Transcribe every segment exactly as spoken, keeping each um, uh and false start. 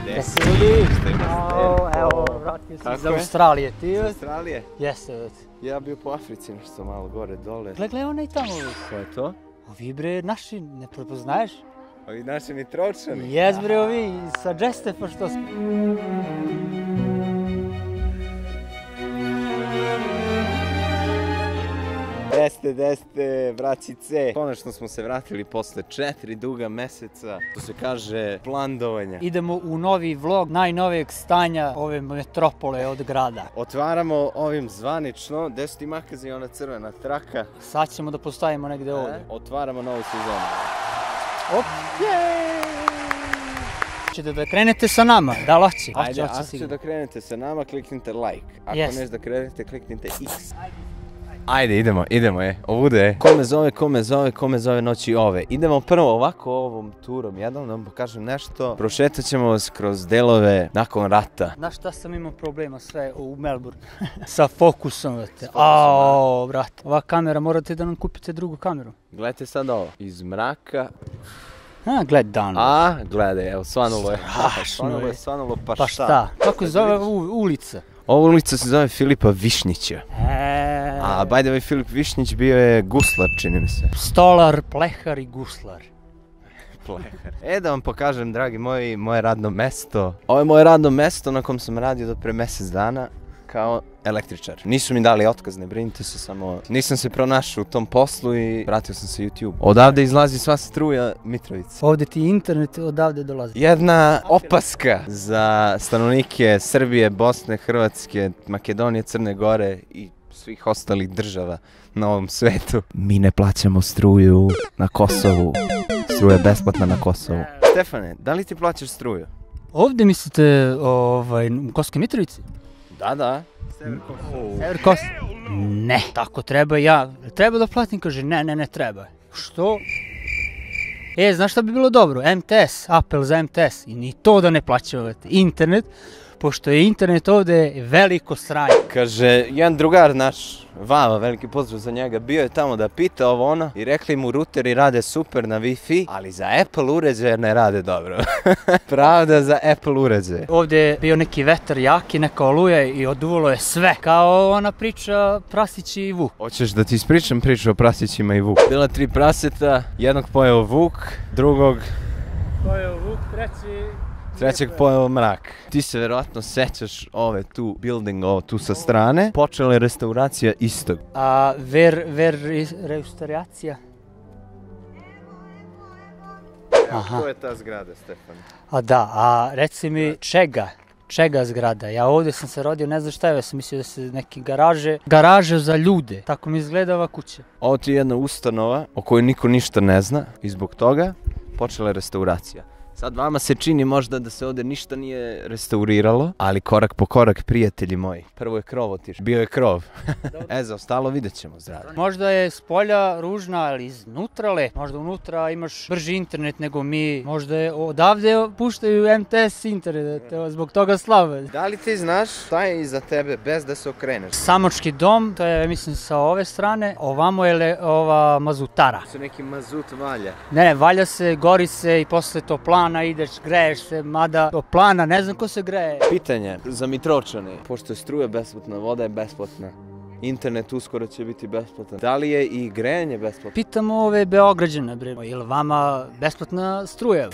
Veseli! Evo, vratio sam iz Australije. Ti iz Australije? Jeste. Ja bio po Africi, nešto malo gore, dole. Gle, gle, onaj tamo. Ko je to? Ovi bre, naši, ne prepoznaješ? Ovi naši Mitročani? Jes bre, ovi sa Džestefa što su. Deste, deste, braćice. Konačno smo se vratili posle četiri duga meseca, to se kaže plandovanja. Idemo u novi vlog najnovijeg stanja ove metropole od grada. Otvaramo ovim zvanično, gde su ti makazi ona crvena traka. Sad ćemo da postavimo negde ovdje. Otvaramo novu sezonu. Op, jeeeej! Hoćete da krenete sa nama? Da, laći. Ajde, ako ćete da krenete sa nama, kliknite like. Ako neš da krenete, kliknite X. Ajde, idemo, idemo, je. Ovude, ko me zove, ko me zove, ko me zove noći ove. Idemo prvo ovako ovom turom jednom, da vam pokažem nešto. Prošetat ćemo vas kroz delove nakon rata. Znaš šta sam imao problema sve u Melbourne? Sa fokusom, vrate. Aaa, brate. Ova kamera, morate da nam kupite drugu kameru. Gledajte sad ovo. Iz mraka. A, gled dan. A, gledaj, evo, svanulo je. Strašno je. Svanulo pa šta. Pa šta? Kako se zove ulica? Ova ulica se zove Filipa Višnjića. A, by the way, Filip Višnjić bio je guslar, čini mi se. Stolar, plehar i guslar. Plehar. E, da vam pokažem, dragi moji, moje radno mesto. Ovo je moje radno mesto na kom sam radio do pre mjesec dana kao električar. Nisu mi dali otkaz, ne brinite se, samo nisam se pronašao u tom poslu i vratio sam se YouTube. Odavde izlazi sva struja Mitrovica. Ovdje ti internet odavde dolazi. Jedna opaska za stanovnike Srbije, Bosne, Hrvatske, Makedonije, Crne Gore i svih ostalih država na ovom svetu. Mi ne plaćamo struju na Kosovu. Struja je besplatna na Kosovu. Stefane, da li ti plaćaš struju? Ovdje mislite ovaj, u Kosovskoj Mitrovici? Da, da. Sever Kosovo. Sever Kosovo? Ne. Tako treba ja. Treba da platim? Kaže, ne, ne, ne treba. Što? E, znaš šta bi bilo dobro? M T S, apel za M T S. I ni to da ne plaćavate. Internet, pošto je internet ovdje veliko sranje. Kaže, jedan drugar naš, Vava, veliki pozdrav za njega, bio je tamo da pita ovo ono i rekli mu ruteri rade super na Wi-Fi, ali za Apple uređaje ne rade dobro. Pravda za Apple uređaje. Ovdje je bio neki vetar jaki, neka oluja i oduvalo je sve. Kao ona priča Prasići i Vuk. Hoćeš da ti ispričam priču o Prasićima i Vuk? Bila tri praseta, jednog pojeo Vuk, drugog... Pojeo Vuk, treći... Trećeg pojeo mrak. Ti se verovatno sećaš ove tu building, ovo tu sa strane. Počela je restauracija istog. A ver, ver, restauracija? Aha. To je ta zgrada, Stefan. A da, a reci mi čega? Čega zgrada? Ja ovdje sam se rodio, ne znam šta je, ja sam mislio da se neki garaže, garaže za ljude. Tako mi izgleda ova kuća. Ovo ti je jedna ustanova o kojoj niko ništa ne zna i zbog toga počela je restauracija. Sad vama se čini možda da se ovdje ništa nije restauriralo, ali korak po korak, prijatelji moji. Prvo je krov otišao. Bio je krov. E, za ostalo vidjet ćemo, zdravlje. Možda je s polja ružna, ali iznutra lep. Možda unutra imaš brži internet nego mi. Možda je odavde puštaju M T S internet, zbog toga slave. Da li ti znaš šta je iza tebe bez da se okreneš? Samočki dom, to je mislim sa ove strane. Ovamo je le, ova mazutara. Su neki mazut valja. Ne, ne, valja se, gori se i posle to plan. Ideš, greješ se, mada do plana, ne znam ko se greje. Pitanje za Mitročane, pošto je struja besplatna, voda je besplatna, internet uskoro će biti besplatan, da li je i grejanje besplatno? Pitamo ove Beograđane, bre, je li vama besplatna struja?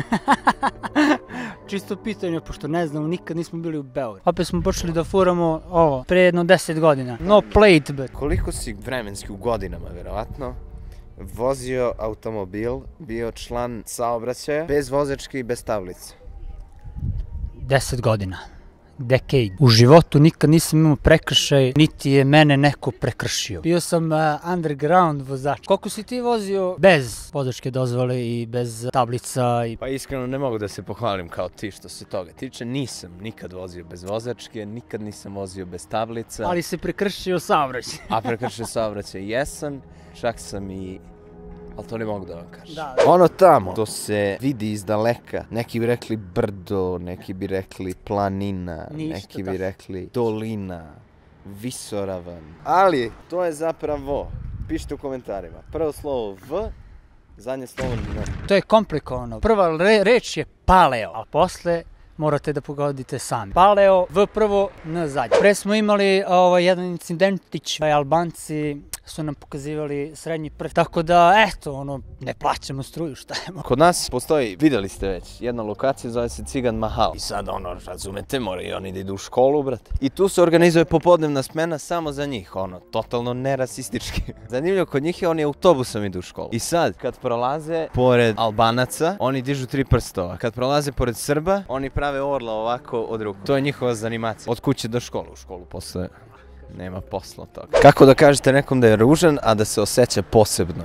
Čisto pitanje, pošto ne znam, nikad nismo bili u Beogradu. Opet smo počeli da furamo ovo, pre jedno deset godina. No plate, bre. Koliko si vremenski u godinama, verovatno, vozio automobil, bio član saobraćaja, bez vozačke i bez tablice? Deset godina. Decade. U životu nikad nisam imao prekršaj, niti je mene neko prekršio. Bio sam uh, underground vozač. Koliko si ti vozio bez vozačke dozvole i bez tablica? I... Pa iskreno ne mogu da se pohvalim kao ti što se toga tiče. Nisam nikad vozio bez vozačke, nikad nisam vozio bez tablica. Ali se prekršio saobraćaj. A prekršio saobraćaj jesam, čak sam i... ali to ne mogu da vam kažem. Da. Ono tamo, to se vidi iz daleka. Neki bi rekli brdo, neki bi rekli planina, Ništa neki bi tako. rekli dolina, visoravan. Ali, to je zapravo, pišite u komentarima, prvo slovo V, zadnje slovo N. To je komplikovano. Prva re, reč je paleo, a posle morate da pogodite sami. Paleo, V prvo, N zadnje. Pre smo imali ovaj, jedan incidentić, Albanci su nam pokazivali srednji prst, tako da, eto, ono, ne plaćamo struju, šta je. Kod nas postoji, videli ste već, jedna lokacija zove se Cigan Mahal. I sad, ono, razumete, moraju oni da idu u školu, brate. I tu se organizuje popodnevna smena samo za njih, ono, totalno nerasistički. Zanimljivo, kod njih je oni autobusom idu u školu. I sad, kad prolaze pored Albanaca, oni dižu tri prstova. Kad prolaze pored Srba, oni prave orla ovako od ruku. To je njihova zanimacija. Od kuće do škole, u školu posle nema posla od toga. Kako da kažete nekom da je ružan, a da se osjeća posebno?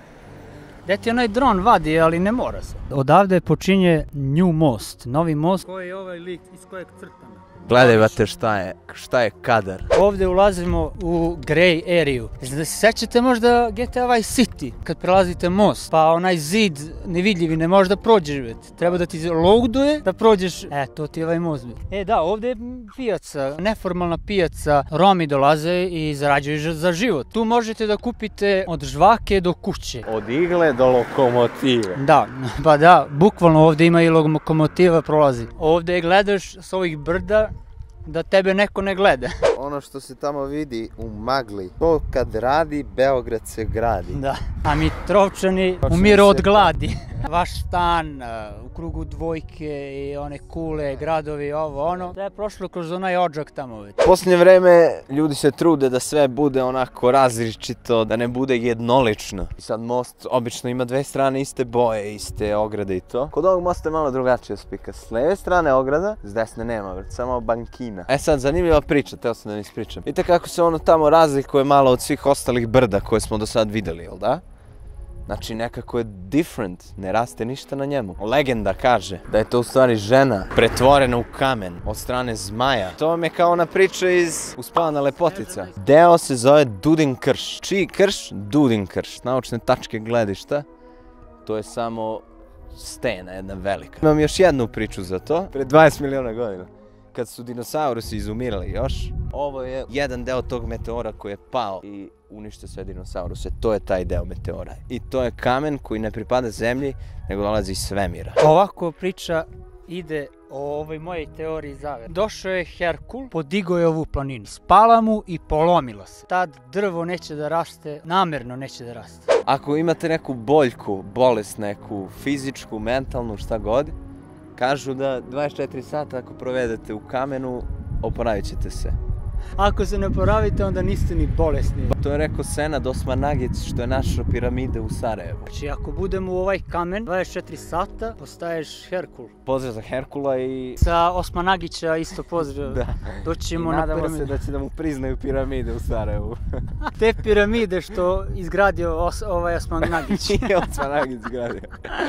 Gde ti onaj dron vadi, ali ne mora se. Odavde počinje New Most, novi most. Koji je ovaj lik iz kojeg crtamo? Gledajte šta je, šta je kadar. Ovdje ulazimo u Grey Area. Da se sećate možda G T A Vice City, kad prelazite most, pa onaj zid nevidljivi ne možeš da prođeš, treba da ti loaduje da prođeš, e, to ti je ovaj most. E da, ovdje je pijaca, neformalna pijaca, Romi dolaze i zarađuju za život. Tu možete da kupite od žvake do kuće. Od igle do lokomotive. Da, pa da, bukvalno ovdje ima i lokomotiva prolazi. Ovdje gledaš s ovih brda da tebe neko ne gleda. Ono što se tamo vidi u magli, to kad radi, Beograd se gradi. Da, a mi Trovčani umiru od gladi. Vaš stan u krugu dvojke i one kule, gradovi, ovo ono, da je prošlo kroz onaj odžak tamo već. Posljednje vreme ljudi se trude da sve bude onako različito, da ne bude jednolično. I sad most obično ima dve strane iste boje, iste ograde i to. Kod ovog mosta je malo drugačija spika. S leve strane ograda, s desne nema, već samo bankina. E sad, zanimljiva priča, teo sam da ne ispričam. Vidite kako se ono tamo razlikuje malo od svih ostalih brda koje smo do sad videli, jel da? Znači nekako je different, ne raste ništa na njemu. Legenda kaže da je to u stvari žena pretvorena u kamen od strane zmaja. To vam je kao ona priča iz Uspavana lepotica. Deo se zove Dudin krš. Čiji krš? Dudin krš. Naučne tačke gledišta. To je samo stena jedna velika. Imam još jednu priču za to. Pre dvadeset miliona godina. Kad su dinosaurusi izumirali još, ovo je jedan deo tog meteora koji je pao i uništio sve dinosauruse. To je taj deo meteora. I to je kamen koji ne pripada zemlji, nego dolazi iz svemira. Ovako priča ide o ovoj mojej teoriji zavere. Došao je Herkul, podigao je ovu planinu, spala mu i polomila se. Tad drvo neće da raste, namerno neće da raste. Ako imate neku boljku, bolest neku, fizičku, mentalnu, šta god, kažu da dvadeset četiri sata ako provedete u kamenu, oporavit ćete se. Ako se ne oporavite, onda niste ni bolesni. To je rekao Senad Osmanagić, što je našao piramide u Sarajevu. Znači, ako budemo u ovaj kamen dvadeset četiri sata, postaješ Herkul. Pozdrav za Herkula i... Sa Osmanagića isto pozdrav. Da. Doćemo I na nadamo piramide. se da će da mu priznaju piramide u Sarajevu. Te piramide što izgradio os, ovaj Osmanagić. I Osmanagić izgradio.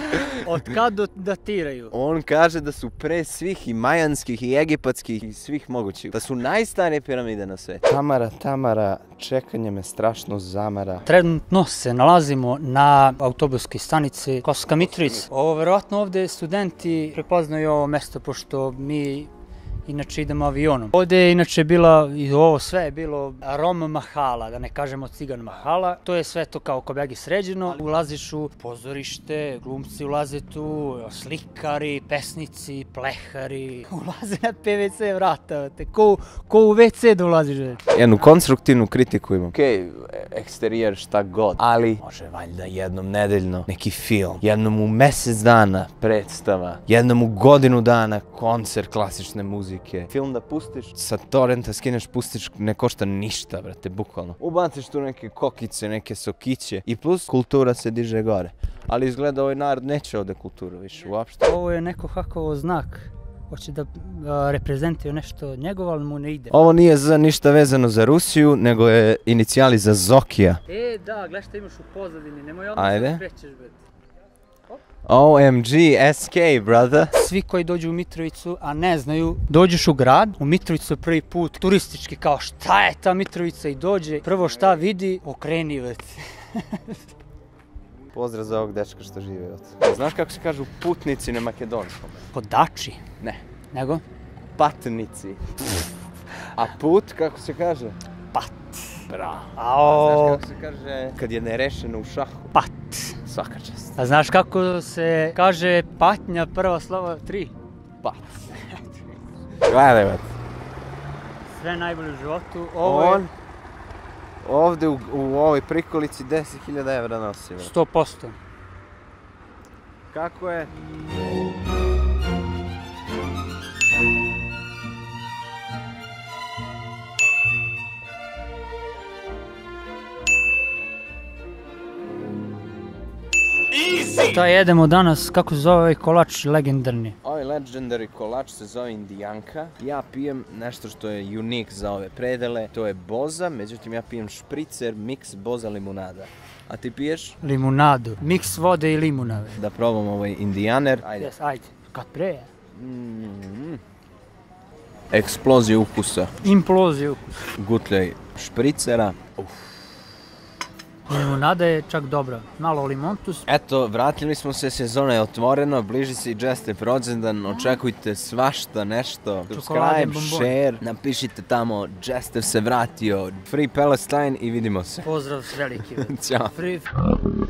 Od kad datiraju? On kaže da su pre svih i majanskih i egipatskih i svih mogućih. Da su najstarije piramide na svetu. Tamara, Tamara, čekanje me strašno zamara. Trenutno se nalazimo na autobuskoj stanici Kosovska Mitrovica. Ovo verovatno ovdje studenti prepoznaju ovo mesto pošto mi inače idemo avionom. Ovdje je inače bila, i ovo sve je bilo Rom Mahala, da ne kažemo Cigan Mahala. To je sve to kao Kobjagi sređeno. Ulaziš u pozorište, glumci ulaze tu, slikari, pesnici, plehari. Ulaze na P V C vrata, te ko, ko u W C da ulaziš. Jednu konstruktivnu kritiku imam. Okej, eksterijer šta god, ali može valjda jednom nedeljno neki film, jednom u mjesec dana predstava, jednom u godinu dana koncert klasične muzike. Film da pustiš, sa torrenta skineš, pustiš, ne košta ništa, brate, bukvalno. Ubaciš tu neke kokice, neke sokiće i plus kultura se diže gore. Ali izgleda ovaj narod neće ovdje kulturu više uopšte. Ovo je neko hakovo znak. Hoće da reprezentuje nešto njegovo, ali mu ne ide. Ovo nije za ništa vezano za Rusiju, nego je inicijali za Zokija. E, da, gledaj šta imaš u pozadini, nemoj odmah da krećeš, brate. O M G, S K, brother. Svi koji dođu u Mitrovicu, a ne znaju, dođeš u grad, u Mitrovicu prvi put, turistički, kao šta je ta Mitrovica i dođe, prvo šta vidi, okreni, brate. Pozdrav za ovog dečka što žive ovdje. Znaš kako se kažu putnici na makedonskom? Podači? Ne. Nego? Patnici. A put, kako se kaže? Pat. Bravo. Ao. Znaš kako se kaže kad je nerešeno u šahu? Pat. Svaka čast. A znaš kako se kaže patnja prva slova tri? Pat. Gledaj, vat. Sve najbolje u životu. Ovo je On, ovde u, u ovoj prikolici deset hiljada evra nosi, vat. sto posto. Kako je? Šta jedemo danas, kako se zove ovaj kolač legendarni? Ovaj legendary kolač se zove Indijanka. Ja pijem nešto što je unik za ove predele. To je boza, međutim ja pijem špricer mix boza limunada. A ti piješ? Limunadu. Miks vode i limunave. Da probam ovaj indijaner. Ajde. Jes, ajde. Kad pre? Mm. Eksplozija ukusa. Imploziju. Gutljaj špricera. Uf. Limunada je čak dobra. Malo limontus. Eto, vratili smo se, sezona je otvorena, bliži se i Jestev rođendan, očekujte svašta nešto. Čokolade, Subscribe, bomboni. share, napišite tamo Jestev se vratio, Free Palestine i vidimo se. Pozdrav s veliki. Ćao. Free...